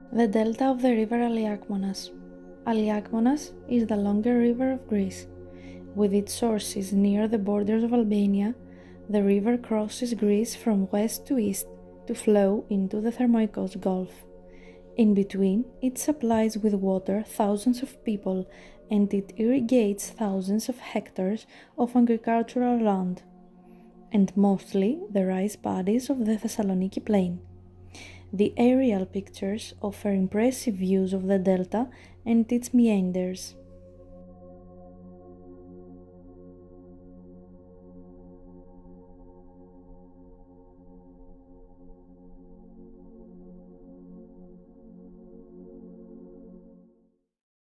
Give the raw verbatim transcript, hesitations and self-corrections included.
The delta of the river Aliakmonas. Aliakmonas is the longer river of Greece. With its sources near the borders of Albania, the river crosses Greece from west to east to flow into the Thermoikos Gulf. In between, it supplies with water thousands of people and it irrigates thousands of hectares of agricultural land, and mostly the rice paddies of the Thessaloniki plain. The aerial pictures offer impressive views of the delta and its meanders.